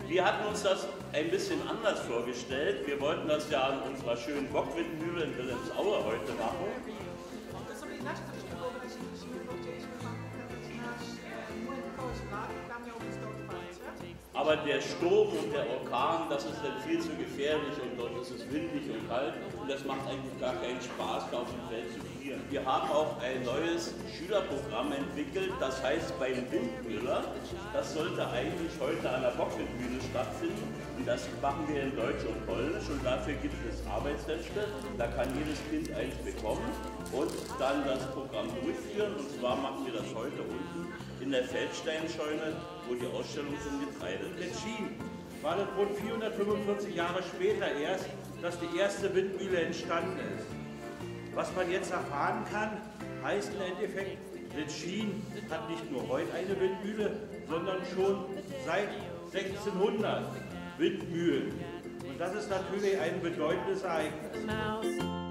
Wir hatten uns das ein bisschen anders vorgestellt. Wir wollten das ja an unserer schönen Bockwindmühle in Wilhelmsaue heute machen. To sobie inaczej troszkę wyobraziliśmy, bo chcieliśmy pokazać nasz młyn koło szlak, tam miał być to otwarcie. Aber der Sturm und der Orkan, das ist dann viel zu gefährlich und dort ist es windig und kalt und das macht eigentlich gar keinen Spaß, da auf dem Feld zu frieren. Wir haben auch ein neues Schülerprogramm entwickelt, das heißt beim Windmüller. Das sollte eigentlich heute an der Bockwindmühle stattfinden und das machen wir in Deutsch und Polnisch und dafür gibt es Arbeitshefte. Da kann jedes Kind eins bekommen und dann das Programm durchführen und zwar machen wir das heute unten in der Feldsteinscheune, wo die Ausstellung zum Getreide ist. Letschin war das rund 445 Jahre später erst, dass die erste Windmühle entstanden ist. Was man jetzt erfahren kann, heißt im Endeffekt, Letschin hat nicht nur heute eine Windmühle, sondern schon seit 1600 Windmühlen. Und das ist natürlich ein bedeutendes Ereignis.